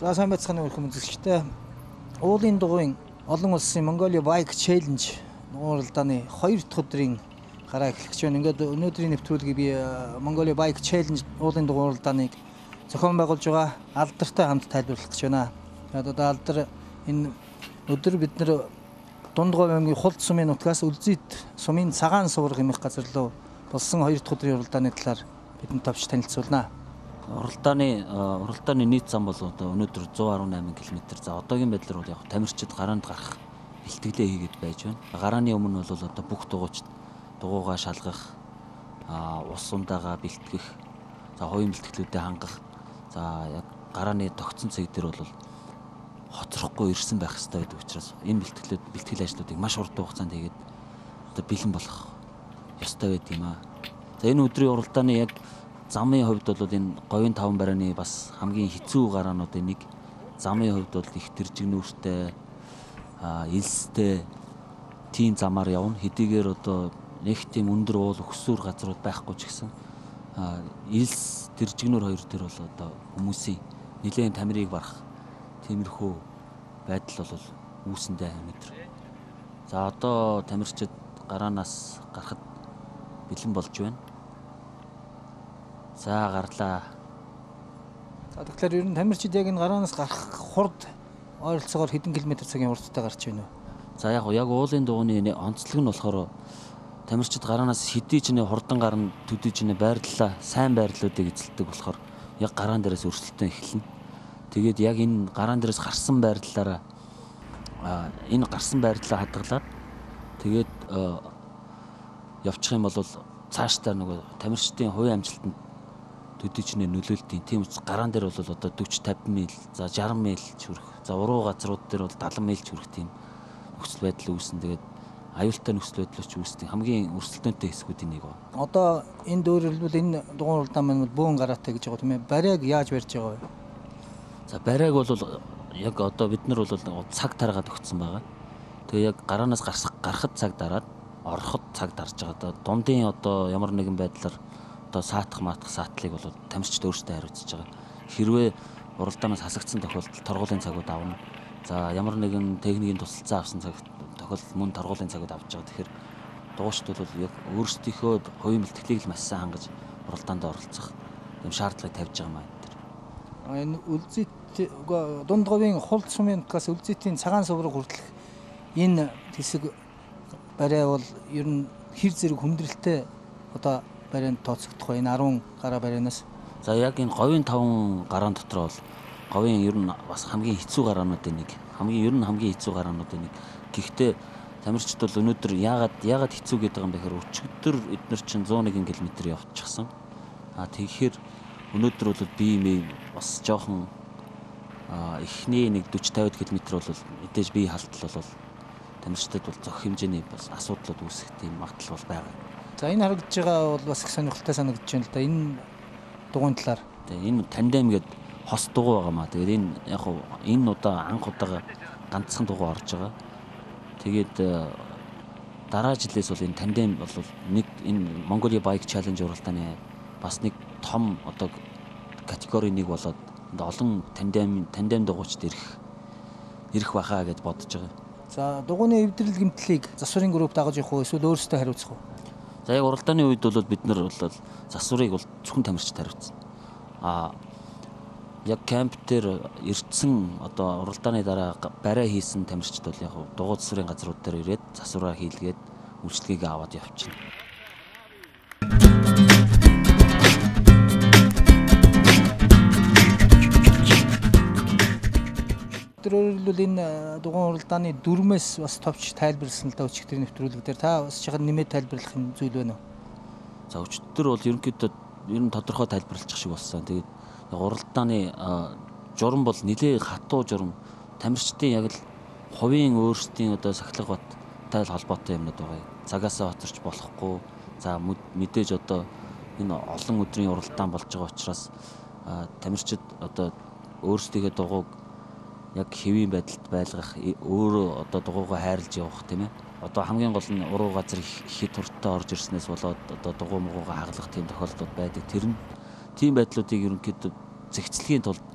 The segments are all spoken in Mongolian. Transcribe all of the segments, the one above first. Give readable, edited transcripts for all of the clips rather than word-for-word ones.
За сайн байцгаана уу хүмүүс үзэгчтэй. Уулын дугуйн олон улсын Mongolia Bike Challenge нууралдааны 2 дахь өдрийн гараа эхлэж байна. Ингээд өнөөдрийн нэвтрүүлгийг би Mongolia Bike Challenge уулын дугуйралдааныг зохион байгуулж байгаа алдартай хамт тайлбарлах гэж байна. Тэгээд алдар энэ өдөр бид нэр Дундгой аймгийн Хулд сумын нутгаас Үлзийд сумын цагаан сувар хэмээх газар руу болсон 2 дахь өдрийн уралдааны талаар бидэнд товч танилцуулнаа. Уралдааны нийт зам бол өнөөдөр 118 км. За одоогийн байдлаар бол яг тамирчид гараанд гарах бэлтгэлээ хийгээд байж байна. Гарааны өмнө бол одоо бүх дугуйчид дугуйгаа шалгах, ус ундаага бэлтгэх, за хоёрын бэлтгэлүүдэд хангах. За яг гарааны тогтсон цэг дээр бол хоцрохгүй ирсэн байх хэрэгтэй гэдэг учраас энэ бэлтгэл ажлуудыг маш урт хугацаанд хийгээд одоо бэлэн болох ёстой байд юм аа. За энэ өдрийн уралдааны яг замын хувьд бол энэ говийн таван барааны бас хамгийн хэцүү гараануудын нэг. Замын хувьд бол их тэржигнүүртэй, элстэй тийм замаар явна. Хэдийгээр одоо нэг тийм өндөр уул өксүр газрууд байхгүй ч гэсэн элс тэржигнүүр хоёр дээр бол одоо хүмүүсийн нэлээд тамирыг барах тиймэрхүү байдал бол үүсэндээ мэдэр. За одоо тамирчид гараанаас гарахад бэлэн болж байна. За гарлаа. За тэгэхээр ер нь тамирчид яг энэ гараанаас гарах хурд ойролцоогоор хэдэн км цагийн хурдтай гарч байна вэ? За яг уулын дугуйны онцлог нь болохоор тамирчид гараанаас хэдий ч хурдан гарна төдий ч байрлалаа, сайн байрлалуудыг эзэлдэг болохоор яг гараан дээрээс өрсөлдөөн эхэлнэ. Тэгээд яг энэ гараан дээрээс гарсан байрлалаараа энэ гарсан байрлалаа хадгалаад тэгээд явчих юм бол цаашдаа нөгөө тамирчдын хувийн амжилтанд төдий ч нөлөөлтийн. Тийм учраас гараан дээр бол одоо 40-50 миль, за 60 миль ч хүрэх. За уруу газрууд дээр бол 70 миль ч хүрэх тийм нөхцөл байдал үүснэ. Тэгээд аюултай нөхцөл байдал ч үүсдэг. Хамгийн өрсөлдөөнтэй хэсгүүдийн нэг ба. Одоо энэ дөөрөлбөл энэ дугуйн уралдаан маань бөөн гараатай гэж байгаа тийм ээ. Барайг яаж барьж байгаа вэ? За барайг бол яг одоо бид нар бол цаг таргаад өгсөн байгаа. Тэгээ яг гараанаас гарахад цаг дараад ороход цаг дарж байгаа. Одоо дундын одоо ямар нэгэн байдлаар одоо саатах саатлыг бол тамирчид өөрсдөө хариуцж байгаа. Хэрвээ уралдаанаас хасагдсан тохиолдолд торгуулийн цагууд авна. За ямар нэгэн техникийн тусалцаа авсан тохиолдолд мөн торгуулийн цагууд авч байгаа. Тэгэхээр дугуйчид бол яг өөрсдийнхөө хувийн бэлтгэлийг л маш сайн хангаж уралдаанд оролцох юм шаардлагыг тавьж байгаа маа энэ. Энэ Үлзийд Дундговын Хулд сумын нутгаас Үлзийдийн цагаан сувраг хүртэлх энэ хэсэг барай бол ер нь хэр зэрэг хүндрэлтэй одоо барайнд тооцогдох вэ? Энэ 10 гараа барайнаас. За яг энэ говийн 5 гараан дотор бол говийн ер нь бас хамгийн хэцүү гараануудын нэг. Хамгийн хэцүү гараануудын нэг. Гэхдээ тамирчид бол өнөөдөр яагаад хэцүү гэдэг юм бэ гэхээр өчигдөр эдгээр чинь 101 км явчихсан. Тэгэхээр өнөөдөр бол бие бас жоохон эхний нэг 40-50 км бол мэдээж бие халтал бол тамирчдад бол зөх хэмжээний бас асуудлууд үүсэх тийм магадлал бол байгаа. За энэ харагдж байгаа бол бас их сонирхолтой санагдаж байна л да. Энэ дугуйн талаар. Тэгээ энэ тандем гэдэг хос дугуй байгаа маа. Тэгээд энэ яг энэ удаа анх удаага ганцхан дугуй орж байгаа. Тэгээд дараа жилээс бол энэ тандем бол нэг энэ Mongolia Bike Challenge уралдааны бас нэг том одоо категори нэг болоод олон тандем дугуйчд ирэх бахаа гэж бодож байгаа. За дугуйны эвдрэл гэмтлийг засварын групп дагаж явах уу эсвэл өөрсдөө хариуцах уу? За яг уралдааны үед бол бид нар бол засварыг бол зөвхөн тамирчид хариуцсан. Яг камп дээр ирсэн одоо уралдааны дараа барай хийсэн тамирчид бол яг дугуй засварын газрууд дээр ирээд засвараа хийлгээд үйлчлэгийг аваад явчихна. Өөрөлдвөл энэ дугуйн уралдааны дүрмээс бас товч тайлбарласан л да өчигдөр нэвтрүүлэг дээр. Та бас чигээр нэмээд тайлбарлах юм зүйл байна уу? За өчигдөр бол ерөнхийдөө ер нь тодорхой тайлбарлах шиг болсон. Тэгээд уралдааны журам бол нэлээд хатуу журам. Тамирчдын яг л хувийн өөрсдийн одоо сахилга баттай холбоотой юмнууд байгаа. Цагаасаа хоцорч болохгүй. За мэдээж одоо энэ олон өдрийн уралдаан болж байгаа учраас тамирчид одоо өөрсдийнхөө дугуйг яг хэвийн байдалд байлгах, өөрөө одоо дугуйгаа хайрлж явах тийм ээ. Одоо хамгийн гол нь уруу газар ихэд туртаа орж ирснээс болоод одоо дугуй муугаа хаглах тийм тохиолдлууд байдаг. Тэр нь тийм байдлуудыг ерөнхийдөө зэгцлэхийн тулд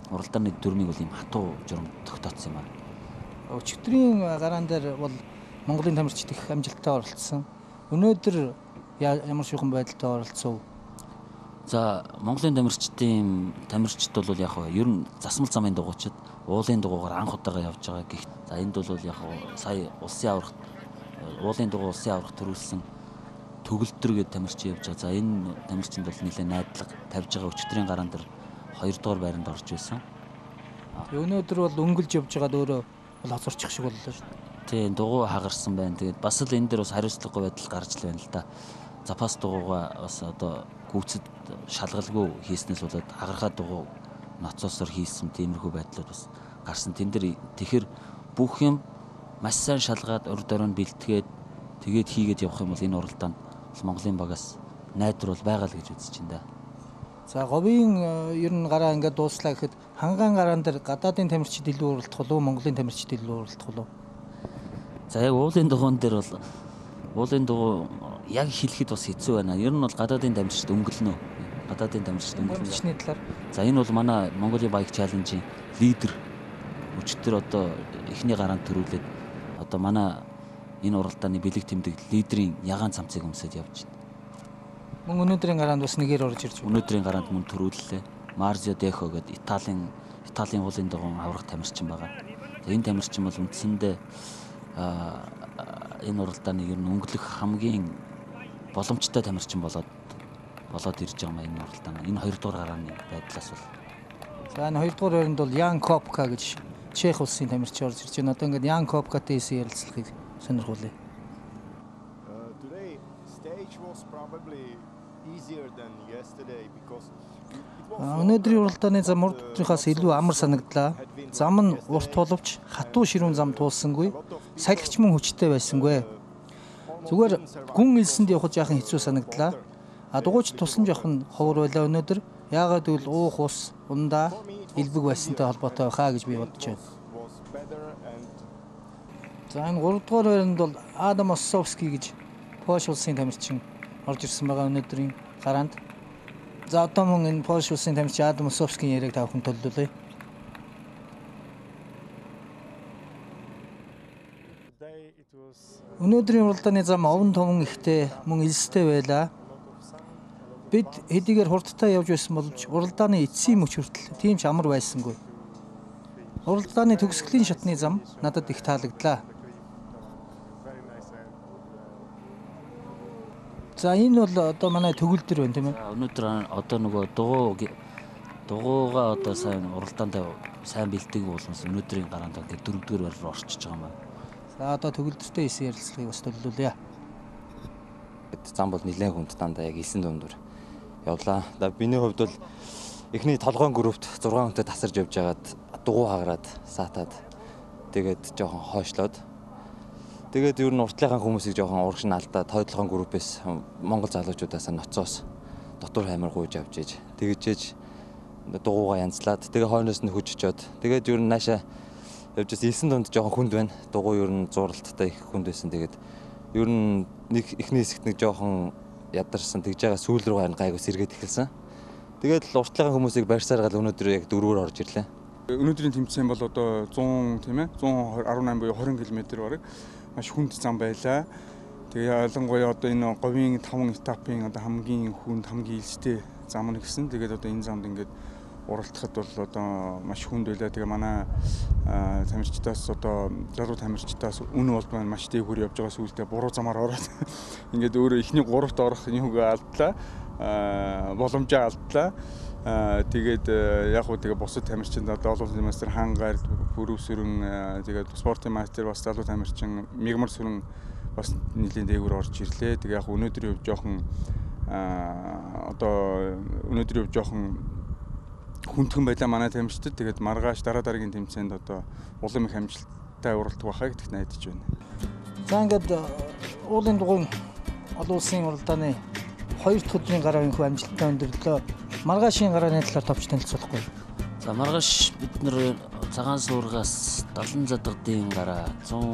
уралдааны дүрмийг бол ийм хатуу журам тогтооцсон юм аа. Өчигдрийн гараан дээр бол Монголын тамирчид их амжилттай оролцсон. Өнөөдөр ямар шүүхэн байдалтай оролцов? За Монголын тамирчид бол яг ер нь засмал замын дугуйчид уулын дугуйгаар анх удаага явж байгаа. Гэхдээ за энд бол яг сая улсын аврагт уулын дугуй улсын аврагт төрүүлсэн төгөлдөр гээд тамирчин явж байгаа. За энэ тамирчинд бол нэлээд найдлага тавьж байгаа. Өчигдрийн гараан дээр 2 дугаар байранд орж байсан. Өнөөдөр бол өнгөлж явж байгаад өөрөө бол хоцорчих шиг боллоо шүү дээ. Тийм дугуй хагарсан байна. Тэгээд бас л энэ дээр бас хариуцлагагүй байдал гарч л байна л да. Запас дугуйгаа бас одоо гүйцэд шалгалгүй хийснээс болоод хагархаа дугуй ноцоосоор хийсэн тиймэрхүү байдлууд бас гарсан. Тэн дээр тэгэхээр бүх юм маш сайн шалгаад урд оройн бэлтгээд тэгээд хийгээд явах юм бол энэ уралдаанд Монголын багаас найдвар бол байгаа л гэж үзэж байна да. За говийн ер нь гараа ингээд дууслаа гэхэд хангаан гараан дээр гадаадын тамирчид илүү уралдах болов Монголын тамирчид илүү уралдах болов? За яг уулын дугуйн дээр бол уулын дугуй яг хэлэхэд бас хэцүү байна. Ер нь бол гадаадын тамирчид өнгөлнө. Гадаадын тамирчид өнгөлнө. Тамирчны талаар. За энэ бол манай Mongolia Bike Challenge-ийн лидер. Өчигдөр одоо эхний гараанд төрүүлээд одоо манай энэ уралдааны бэлэг тэмдэг лидерийн ягаан цамцыг өмсөд явж байна. Мөн өнөөдрийн гараанд бас нэгээр орж ирж байна. Өнөөдрийн гараанд мөн төрүүллээ. Marzio Deco гэдэг Италийн уулын дугуйн аврах тамирчин байгаа. Энэ тамирчин бол үндсэндээ энэ уралдааны ер нь өнгөлөх хамгийн боломжтой тамирчин болоод ирж байгаа юм энэ уралдааны. Энэ 2 дугаар гарааны байдлаас бол. За энэ 2 дугаар байранд бол Ян Копка гэж Чех улсын тамирчин орж ирж байна. Одоо ингээд Ян Копкатай ярилцлагыг сонирхуулъя. Өнөөдрийн уралдааны зам урдынхаас илүү амар санагдлаа. Зам нь урт боловч хатуу ширүүн зам туулсангүй. Салхич мөн хүчтэй байсангүй. Зүгээр гүн элсэнд явах жаахан хэцүү санагдлаа. Дугуйч тусан жоохон ховор байлаа өнөөдөр. Яагаад гэвэл уух ус, ундаа элбэг байсантай холбоотой хаа гэж би бодож байна. За энэ 3 дугаар байранд бол Адам Осовский гэж Польш улсын тамирчин орж ирсэн байгаа өнөөдрийн гараанд. За одоо мөн энэ Польш улсын тамирчин Адам Осовскийн яриаг та бүхэн төлөвлөе. Өнөөдрийн уралдааны зам овон товон ихтэй мөн элстэй байлаа. Бид хэдийгээр хурдтай явж байсан боловч уралдааны эцсийн мөч хүртэл тийм ч амар байсангүй. Уралдааны төгсгөлийн шатны зам надад их таалагдлаа. За энэ бол одоо манай төгөлдөр байна тийм ээ. Өнөөдөр одоо нөгөө дугуйгаа одоо сайн уралдаанд сайн бэлтгэх болмос өнөөдрийн гараанд ингээд 4 дугаар байр руу орчиж байгаа юм байна. За одоо төгөлдөртэй ярилцлагыг бас төлөвлүүлье. Зам бол нэлээд хүнд дандаа яг 9 дундуур явлаа. Миний хувьд бол эхний толгойн группт 6 хүнтэй тасарч явж байгаад дугуй хагараад саатаад тэгээд жоохон хойшлоод тэгээд ер нь уртлынхаа хүмүүсийг жоохон урагш нь алдаад тойдлогын группээс Монгол залуучуудаас ноцоос дотор хаймар гуйж авч иж тэгжээж дугуйгаа янзлаад тэгээ хойноос нь хүчжээд тэгээд ер нь наашаа явж 9 дунд жоохон хүнд байна. Дугуй ер нь зуралттай их хүнд байсан. Тэгээд ер нь нэг эхний хэсэгт нэг жоохон ядарсан тэгж байгаа сүүл рүү харин гайгүй сэргээд эхэлсэн. Тэгээд л уртлынхаа хүмүүсийг барьсаар гал өнөөдөр яг 4-өөр орж ирлээ. Өнөөдрийн тэмцээн бол одоо 100 тийм ээ 118 буюу 20 км бараг маш хүнд зам байлаа. Тэгээ ялангуяа одоо энэ говийн 5 этапын одоо хамгийн хүнд хамгийн илжтэй зам нь гэсэн. Тэгээд одоо энэ замд ингээд уралдахад бол одоо маш хүнд байлаа. Тэгээ манай тамирчдаас одоо залуу тамирчдаас үнэ болбоо маш дээгүүр явж байгаа сүултээ буруу замаар ороод ингээд өөрөө ихний 3-т орох юугаа алдлаа. Боломжоо алдлаа. Тэгээд яг хөө тэгээ бусад тамирчинд одоо олон мастер хангаар бүрүү сүрэн тэгээд спортын мастер бас залуу тамирчин мигмар сүрэн бас нэлийн дээгүүр орж ирлээ. Тэгээ яг өнөөдөр өв жоохон одоо өнөөдөр өв жоохон хүндхэн байлаа манай тамирчид. Тэгээд маргааш дараагийн тэмцээнд одоо улам их амжилттай уралдах байхаа гэдэгт найдаж байна. За ингээд уулын дугуйн олон улсын уралдааны 2 дахь өдрийн гарааны хүү амжилттай өндөрлөө. Маргаашийн гарааны талаар товч танилцуулахгүй. За маргааш бид нэр цагаан суургаас 70 задгадын гараа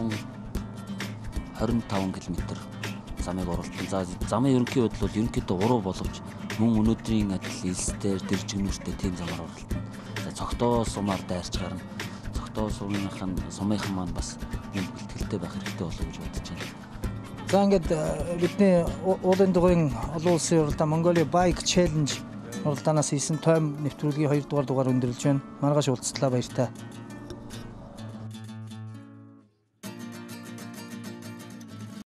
125 км замыг уралдан. За замын ерөнхий бодол бол ерөнхийдөө уруу боловч мөн өнөөдрийн адил элсээр дэржигнүүртэй тийм замаар уралдан. За цогтоо сумаар дайрч гарна. Цогтоо сумынхан маань бас юм бэлтгэлтэй байх хэрэгтэй болов гэж бодож байна. За ингээд бидний уулын дугуйн олон улсын уралдаан Mongolia Bike Challenge уралдаанаас 9 тойм нэвтрүүлгийн 2 дугаар өндөрлж байна. Маргааш уулзтлаа баяртай.